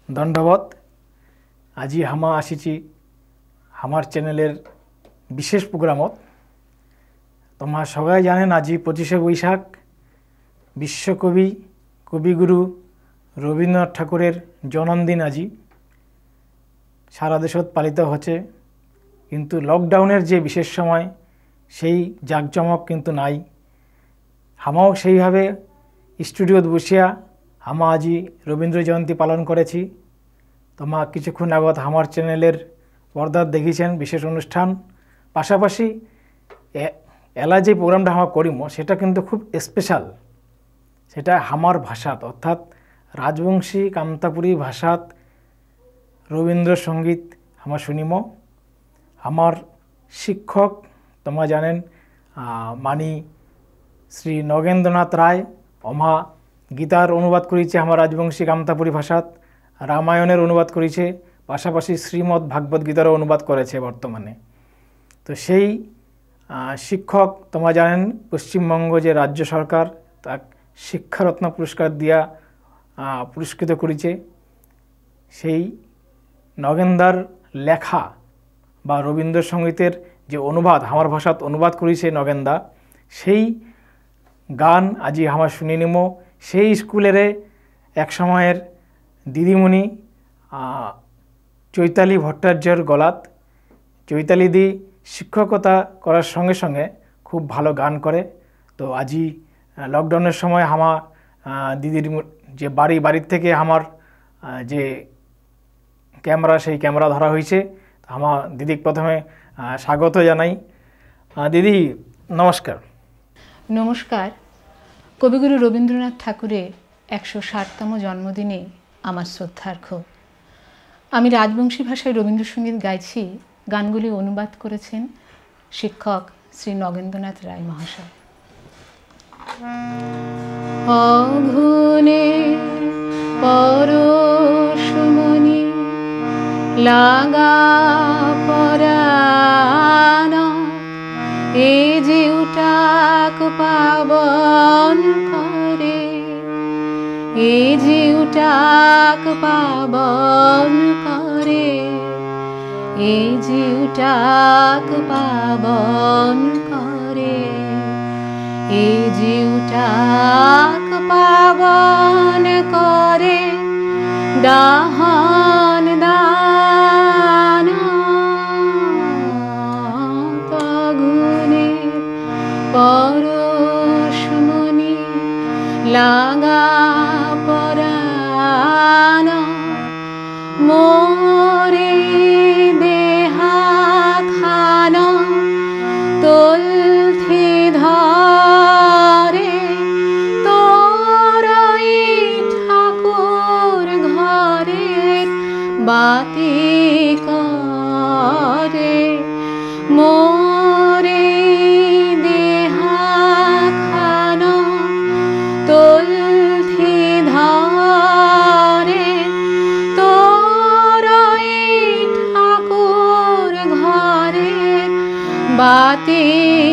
दंडवत। আজি हामा आसीची हमार चैनलेर विशेष प्रोग्रामत। तोमारा सबाई जानेन আজি 25शे बैशाख विश्वकवि कविगुरु रवीन्द्रनाथ ठाकुरेर जन्मदिन। আজি सारा देशत पालित होच्छे, किन्तु लकडाउनेर जे विशेष समय सेई जाकजमक किन्तु नाई। हामाओ सेइभावे स्टुडियोत बसिया हामा আজি रवीन्द्र जयंती पालन करेছি। तोमा किछुक्षण आगत हमार चैनलेर पर्दात देखिछेन विशेष अनुष्ठान। पाशापाशि एला जे प्रोग्रामटा आमरा करिम सेटा किन्तु खूब स्पेशल। सेटा हमार भाषात अर्थात राजबंशी कामतापुरी भाषात रवीन्द्र संगीत आमरा शुनिम। हमार शिक्षक तोमा जानेन मानी श्री नगेंद्रनाथ राय अमा गीतार अनुवाद करेছে हमार राजबंशी कामतापुरी भाषात, रामायणेर अनुवाद करेছে, पाशापाशि श्रीमद् भागवत गीतार अनुवाद करेছে बर्तमाने। तो सेई शिक्षक तोमा जानेन पश्चिमबंग जे राज्य सरकार ताक शिक्षारत्न पुरस्कार दिया पुरस्कृत करेছে। सेई नगेंदार लेखा बा रवीन्द्र संगीतेर जे अनुवाद हमार भाषात अनुवाद करेছে नगेंदा, सेई गान আজি आमार शुने निम। सेई स्कुलेर एक समयेर दिदिमणि चैताली भट्टाचार्यर गलात। चैताली दी शिक्षकता करार संगे संगे खूब भालो गान करे। तो আজি लकडाउनेर समय आमार दिदिर जे बाड़ीर थेके आमार जे कैमरा सेई कैमरा धरा हयेछे। आमार दिदिक प्रथमे स्वागत जानाई। दिदी नमस्कार। नमस्कार। कविगुरु रवीन्द्रनाथ ठाकुरेर 160तम जन्मदिने आमार श्रद्धार्घ्य। आमी राजबंशी भाषाय रवीन्द्रसंगीत गाइছি। गानगुली अनुवाद करेছেন शिक्षक श्री नगेंद्रनाथ राय महाशय। अघुने परशुमनि লাগা পরাণ এই জিউটাক পাবন করে, এই জিউটাক পাবন করে, এই জিউটাক পাবন করে, এই জিউটাক পাবন করে দাহন দান তগুনে পরশমণি লাগা পরাণ মোরে দেহা খান তলথি ধরে তোরই ঠাকুর ঘরের বাতি করে। মোরে দেহা খান তলথি ধরে তোরই ঠাকুর ঘরের বাতি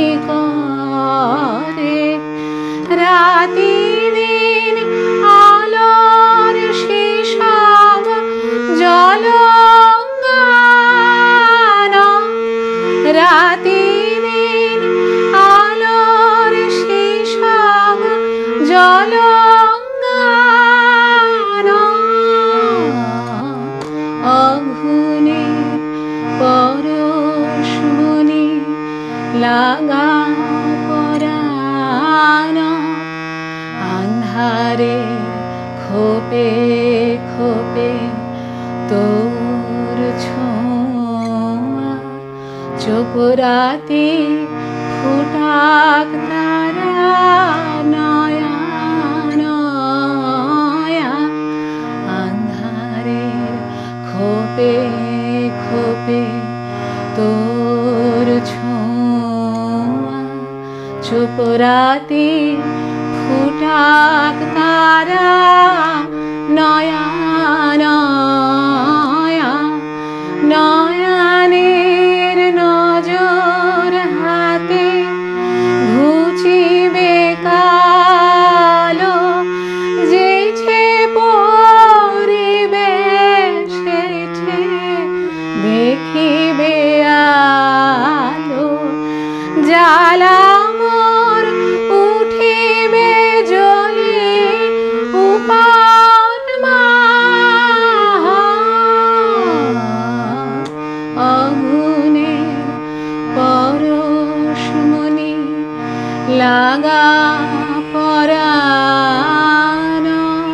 করে। রাতি দিন আলোর শিশব জলঙ্গান, রাতি দিন আলোর শিশব জলঙ্গান অঘুনে পরশমণি লাগা পরাণ আন্ধারে খোপে খোপে তোর ছোঁয়া চোপরাতি ফুটাক তারা নয়া নয়া আন্ধারে খোপে খোপে তোর ছোঁয়া চোপরাতি ফুটাক তারা নয়া নয়া নয়নের নজর হাতে ঘুচিবে কালো যেছে পরিবে লাগা পরাণ।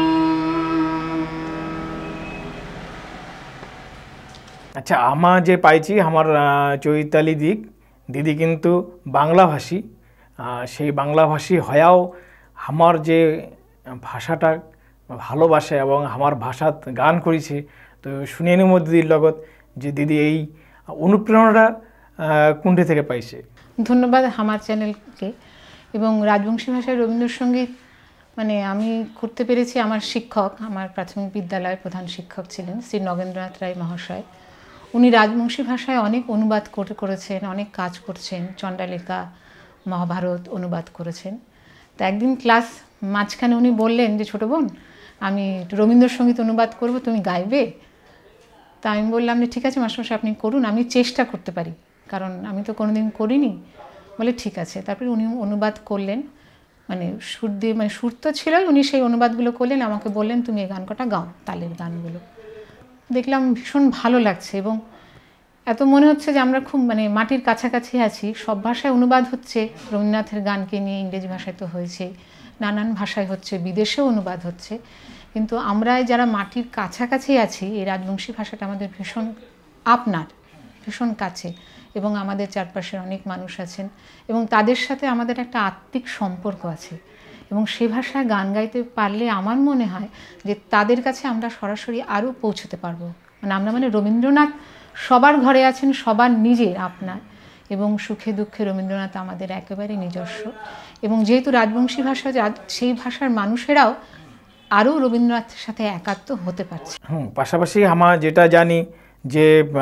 আচ্ছা, আমার যে পাইছি আমার চৈতালি দিদি কিন্তু বাংলাভাষী। সেই বাংলাভাষী হয়াও আমার যে ভাষাটা ভালোবাসে এবং আমার ভাষাত গান করেছে। তো শুনে নিব দিদির লগত যে দিদি এই অনুপ্রেরণাটা কোনটি থেকে পাইছে। ধন্যবাদ আমার চ্যানেলকে। এবং রাজবংশী ভাষায় রবীন্দ্রসঙ্গীত মানে আমি করতে পেরেছি। আমার শিক্ষক, আমার প্রাথমিক বিদ্যালয়ের প্রধান শিক্ষক ছিলেন শ্রী নগেন্দ্রনাথ রায় মহাশয়। উনি রাজবংশী ভাষায় অনেক অনুবাদ করেছেন, অনেক কাজ করছেন। চণ্ডালিকা, মহাভারত অনুবাদ করেছেন। তো একদিন ক্লাস মাঝখানে উনি বললেন যে ছোটো বোন, আমি রবীন্দ্রসঙ্গীত অনুবাদ করব, তুমি গাইবে? তা আমি বললাম যে ঠিক আছে মাস্টারমশাই, আপনি করুন, আমি চেষ্টা করতে পারি, কারণ আমি তো কোনোদিন করিনি। বলে ঠিক আছে। তারপরে উনি অনুবাদ করলেন, মানে সুর দিয়ে, মানে সুর তো ছিলই, উনি সেই অনুবাদগুলো করলেন। আমাকে বললেন তুমি এই গান কটা গাও, তালের গানগুলো। দেখলাম ভীষণ ভালো লাগছে এবং এত মনে হচ্ছে যে আমরা খুব মানে মাটির কাছাকাছি আছি। সব ভাষায় অনুবাদ হচ্ছে, রবীন্দ্রনাথের গানকে নিয়ে ইংরেজি ভাষায় তো হয়েছে, নানান ভাষায় হচ্ছে, বিদেশেও অনুবাদ হচ্ছে। কিন্তু আমরা যারা মাটির কাছাকাছি আছি, এই রাজবংশী ভাষাটা আমাদের ভীষণ আপনার, ভীষণ কাছে। এবং আমাদের চারপাশের অনেক মানুষ আছেন এবং তাদের সাথে আমাদের একটা আত্মিক সম্পর্ক আছে। এবং সে ভাষায় গান গাইতে পারলে আমার মনে হয় যে তাদের কাছে আমরা সরাসরি আরও পৌঁছতে পারবো। মানে রবীন্দ্রনাথ সবার ঘরে আছেন, সবার নিজের আপনার, এবং সুখে দুঃখে রবীন্দ্রনাথ আমাদের একেবারে নিজস্ব। এবং যেহেতু রাজবংশী ভাষা, সেই ভাষার মানুষেরাও আরও রবীন্দ্রনাথের সাথে একাত্ম হতে পারছে। পাশাপাশি আমরা যেটা জানি যে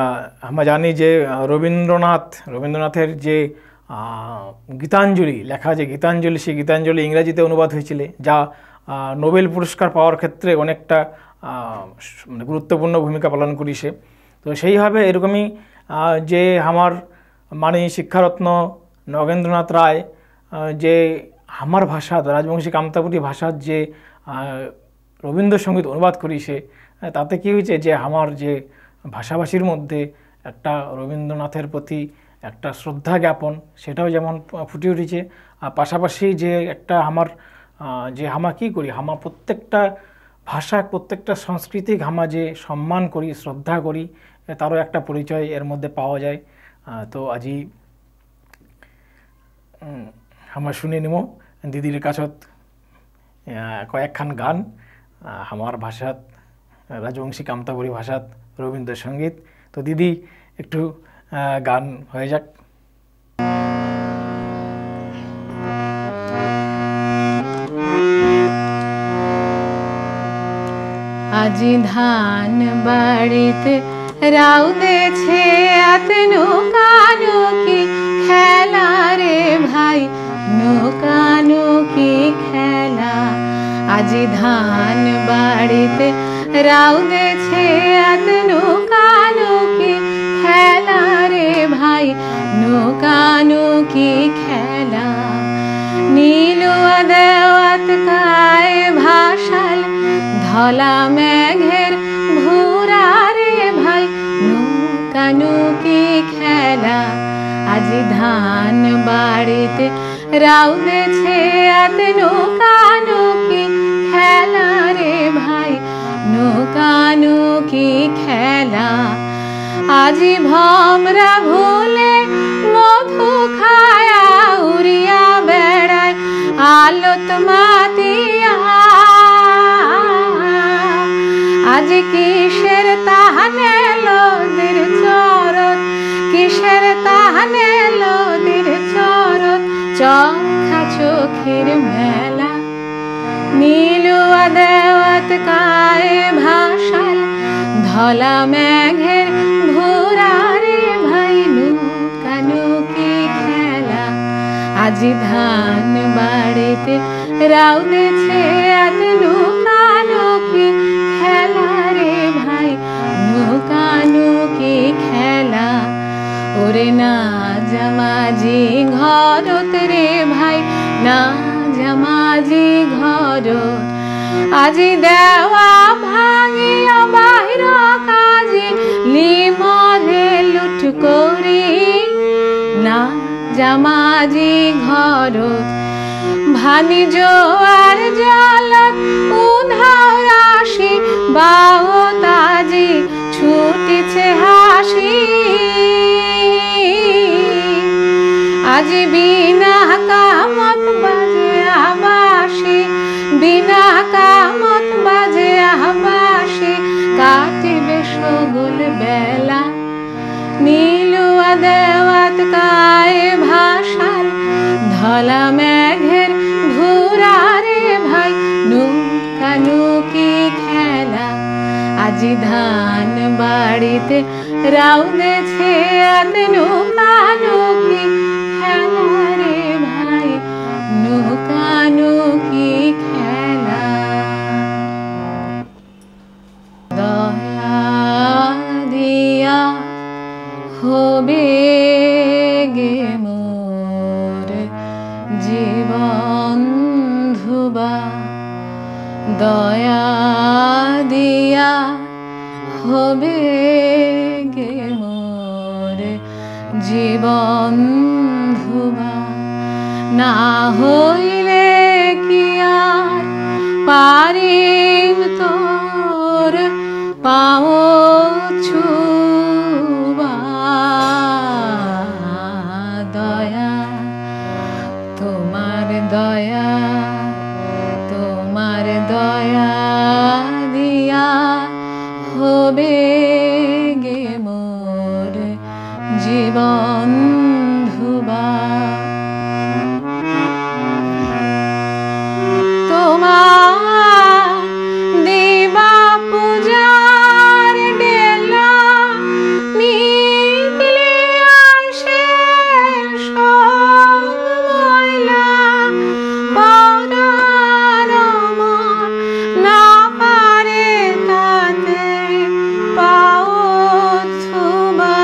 রবীন্দ্রনাথের যে গীতাঞ্জলি লেখা, যে গীতাঞ্জলি, সেই গীতাঞ্জলি ইংরাজিতে অনুবাদ হয়েছিল, যা নোবেল পুরস্কার পাওয়ার ক্ষেত্রে অনেকটা গুরুত্বপূর্ণ ভূমিকা পালন করেছে। তো সেইভাবে এরকমই যে আমার মানে শিক্ষারত্ন নগেন্দ্রনাথ রায় যে আমার ভাষা, রাজবংশী কামতাপুরী ভাষার যে রবীন্দ্রসঙ্গীত অনুবাদ করেছে, তাতে কি হয়েছে যে আমার যে ভাষাভাষীর মধ্যে একটা রবীন্দ্রনাথের প্রতি একটা শ্রদ্ধা জ্ঞাপন, সেটাও যেমন ফুটে উঠেছে। আর পাশাপাশি যে একটা আমার কী করি, আমার প্রত্যেকটা ভাষা, প্রত্যেকটা সংস্কৃতিক আমরা যে সম্মান করি, শ্রদ্ধা করি, তারও একটা পরিচয় এর মধ্যে পাওয়া যায়। তো আজি আমরা শুনে নিব দিদির কাছত কয়েকখান গান আমার ভাষাত, রাজবংশী কামতাপুরী ভাষাত রবীন্দ্রসঙ্গীত। তো দিদি একটু গান হয়ে যাক। আজি ধান বাড়িতে রাউদেছে এত নৌকানুকি খেলা রে ভাই, নৌকানুকি খেলা। আজি ধান বাড়িতে রাউদেছে এত নৌকানুকি খেলা রে ভাই, নৌকানুকি খেলা। নীলুয়া দেওয়াত কায় ভাসাল ধলা মেঘের ভুরা রে ভাই, নৌকানুকি খেলা। আজি ধান বাড়িতে রাউদেছে এত নৌকানুকি খেলা রে ভাই, নৌকানুকি খেলা। আজি ভমরা ভুলে মধু খায়া উড়িয়া বেড়ায় আলত মাতিয়া। আজ কিসের তাহানে লোদের চরত, কিসের তাহানে লোদের চরত, চক্ষা চোখের মেলা। নীলুয়া দেওয়াত কায়ে ভাসাল ধলা মেঘের ভুরা রে ভাই, নৌকানুকি খেলা। আজি ধান বাড়িতে রাউদেছে এত নৌকানুকি খেলা রে ভাই, নৌকানুকি খেলা। ওরে না জামাজি ঘরত রে ভাই, না জামাজি ঘরত। আজি দেওয়া ভাঙিয়া বাহির কাজি লিমরে লুট করি, না জামাজি ঘরত। ভানি জোয়ার জলত উধাও রাশি বাহত আজি ছুটিছে হাসি আজি বিনা কামত বাজে আবাসি বিনা কামত বাজে আবাসি কাটিবে সগুল বেলা নীলুয়া দেওয়াত কায়ে ভাষাল ধলা মেঘের ধুরারে ভাই নৌকা নৌকি খেলা আজি ধান বাড়িতে রাউদেছে আত নৌকা নৌকি খেলা রে ভাই নৌকা নৌকি খেলা দয়া দিয়া হবে গে মোর জীবন ধুবা দয়া দিয়া হবে গে মোর জীবন ধুবা না হইলে কি আর পারিম তোর পাও ছুবা দয়া তোমার দয়া তোমার দয়া দিয়া হবে গে মোর জীবন ধুবা তোমার দিবা পূজার বেলা নিকলে আসে ময়লা পরার মন না পারে তাতে পাও ছুবা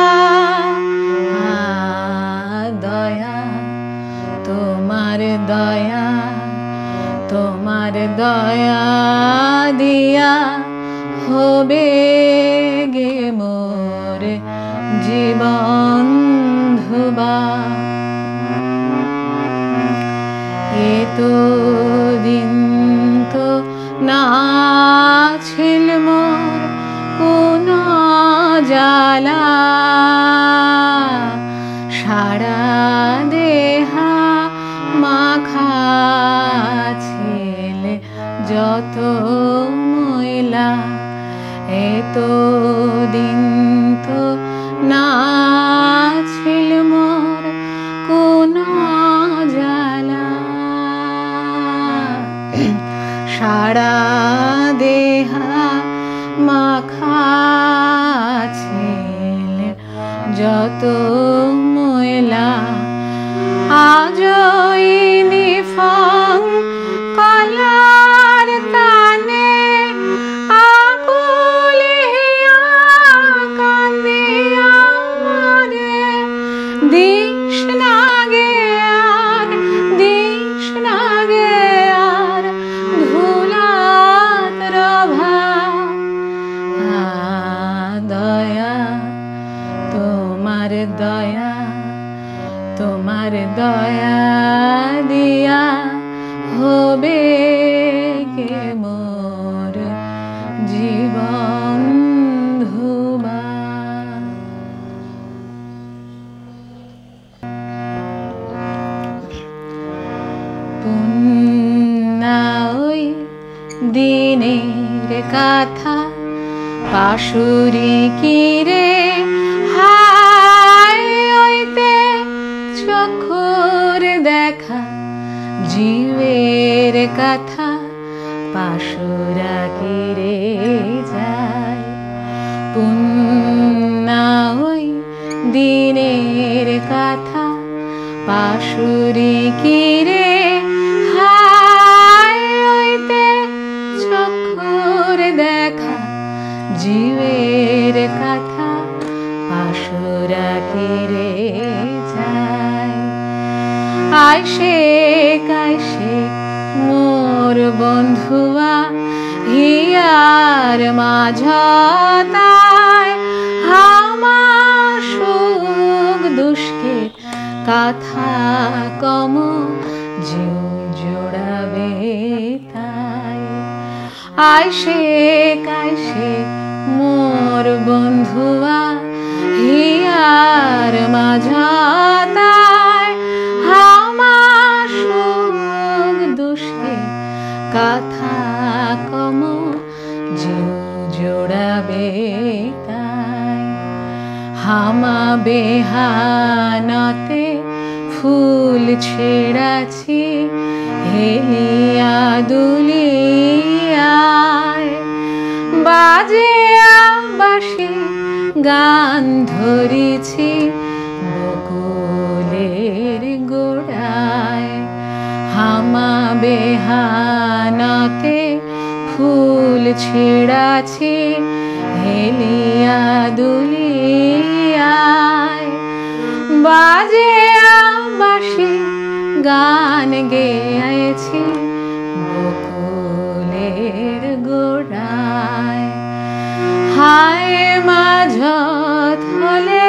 দয়া তোমার দয়া তোমার দয়া দিয়া হবে গে মোর জীবন ধুবা এ তো দিন তো না ছিল মোর কোন জ্বালা সারা দেহা মাখা ছিল যত ময়লা এত দিন তো না ছিল মোর কোন জ্বালা সারা দেহা মাখা ছিল যত ময়লা আজ ইউনিফর্ম কলার টানে আকুলে কান্দে আমারে দিস না গে আর ধুলাত রভা দয়া তোমার দয়া তোমার দয়া দিয়া হবে গে মোর জীবন ধুবা পুন্না ওই দিনের কথা পাশুরি কিরে হায় ওইতে চোখের দেখা জীবের কথা পাশুরা কিরে যায় পুন্না ওই দিনের কথা পাশুরি কিরে হায় ওইতে চোখের দেখা জীবের কথা পাশুরা কিরে যায় আইসে কাইসে মোর বন্ধুয়া হিয়ার মাঝতায় হামা সুখ দুষ্কের কথা কম জিউ জোড়াবে তাই। আইসে কাইসে মোর বন্ধুয়া হিয়ার মাঝাতায় আমার সুখ দুষে কথা কম জিউ জোড়াবে তাই। হামা বেহানতে ফুল ছেড়াছি হেলিয়া দুলিয়ায় বাজে বাঁশি গান ধরেছি বকুলের গোড়ায়। হামা বেহানতে ফুল ছেড়াছি হেলিয়া দুলিয়ায় বাজে বাঁশি গান গেয়েছি বকুলের গোড়ায়। হায় মাঝত হলে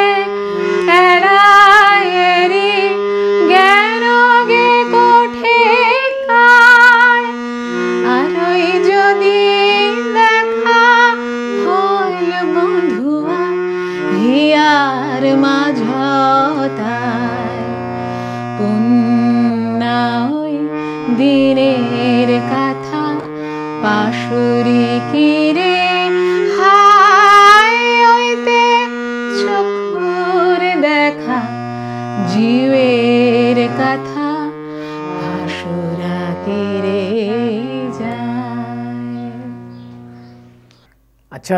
এড়ায়েরি জ্ঞান গে কোঠে কায়। আর ওই যদি দেখা হইল বন্ধুয়া হিয়ার মাঝতায় পুন্না ওই দিনের কথা পাশুরি কিরে হায় ওইতে চক্ষুর দেখা জীবের কথা পাশুরা কিরে যায়। আচ্ছা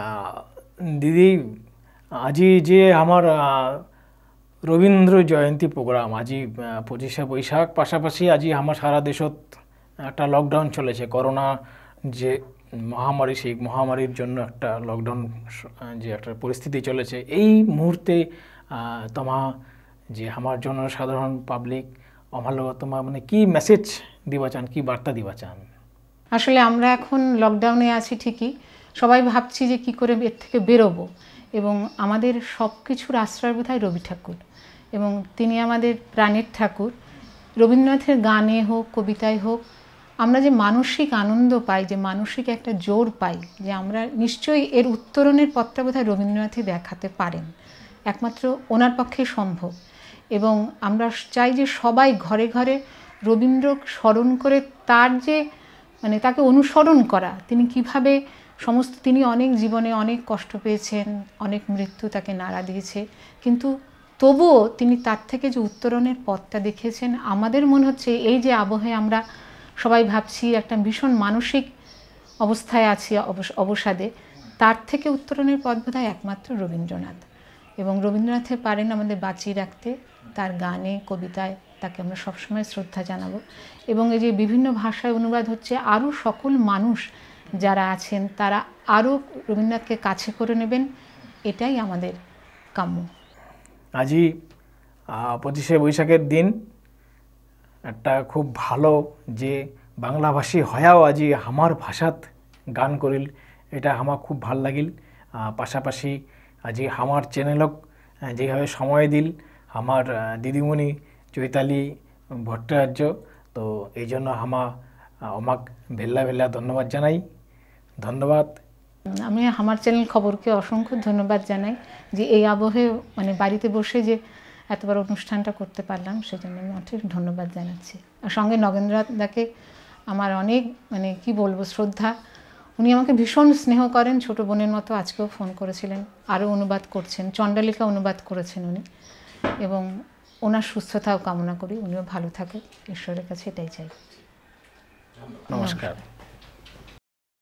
দিদি, আজি যে আমার রবীন্দ্র জয়ন্তী প্রোগ্রাম আজি 25শে বৈশাখ, পাশাপাশি আজি আমার সারা দেশত একটা লকডাউন চলেছে, করোনা যে মহামারী, সেই মহামারীর জন্য একটা লকডাউন যে একটা পরিস্থিতি চলেছে। এই মুহূর্তে তোমা যে আমার জনসাধারণ পাবলিক আমার লগত তোমার মানে কি মেসেজ দিবা চান, কি বার্তা দিবা চান? আসলে আমরা এখন লকডাউনে আছি ঠিকই, সবাই ভাবছি যে কি করে এর থেকে বেরোবো, এবং আমাদের সব কিছুর আশ্রয় বোধহয় রবি ঠাকুর, এবং তিনি আমাদের প্রাণের ঠাকুর। রবীন্দ্রনাথের গানে হোক, কবিতায় হোক, আমরা যে মানসিক আনন্দ পাই, যে মানসিক একটা জোর পাই, যে আমরা নিশ্চয়ই এর উত্তরণের পথটা বোধহয় রবীন্দ্রনাথই দেখাতে পারেন, একমাত্র ওনার পক্ষে সম্ভব। এবং আমরা চাই যে সবাই ঘরে ঘরে রবীন্দ্র স্মরণ করে তার যে মানে তাকে অনুসরণ করা, তিনি কিভাবে সমস্ত, তিনি অনেক জীবনে অনেক কষ্ট পেয়েছেন, অনেক মৃত্যু তাকে নাড়া দিয়েছে, কিন্তু তবুও তিনি তার থেকে যে উত্তরণের পথটা দেখিয়েছেন। আমাদের মনে হচ্ছে এই যে আবহে আমরা সবাই ভাবছি একটা ভীষণ মানসিক অবস্থায় আছি, অবসাদে, তার থেকে উত্তরণের পথ বোধহয় একমাত্র রবীন্দ্রনাথ। এবং রবীন্দ্রনাথে পারেন আমাদের বাঁচিয়ে রাখতে, তার গানে কবিতায় তাকে আমরা সবসময় শ্রদ্ধা জানাবো। এবং এই যে বিভিন্ন ভাষায় অনুবাদ হচ্ছে, আরও সকল মানুষ যারা আছেন তারা আরও রবীন্দ্রনাথকে কাছে করে নেবেন, এটাই আমাদের কাম্য। আজি 25শে বৈশাখের দিন একটা খুব ভালো যে বাংলাভাষী হয়াও আজি আমার ভাষাত গান করিল, এটা আমার খুব ভাল লাগিল। পাশাপাশি আজি আমার চ্যানেলক যেভাবে সময় দিল আমার দিদিমণি চৈতালি ভট্টাচার্য, তো এই জন্য আমাক ভেল্লা ভেল্লা ধন্যবাদ জানাই। ধন্যবাদ। আমি আমার চ্যানেল খবরকে অসংখ্য ধন্যবাদ জানাই যে এই আবহে মানে বাড়িতে বসে যে এত বড় অনুষ্ঠানটা করতে পারলাম, সেজন্য আমি অনেক ধন্যবাদ জানাচ্ছি। আর সঙ্গে নগেন্দ্রদাকে আমার অনেক মানে কি বলবো শ্রদ্ধা, উনি আমাকে ভীষণ স্নেহ করেন, ছোট বোনের মতো। আজকেও ফোন করেছিলেন, আরও অনুবাদ করছেন, চণ্ডালিকা অনুবাদ করেছেন উনি, এবং ওনার সুস্থতাও কামনা করি, উনিও ভালো থাকুক, ঈশ্বরের কাছে এটাই চাই। নমস্কার।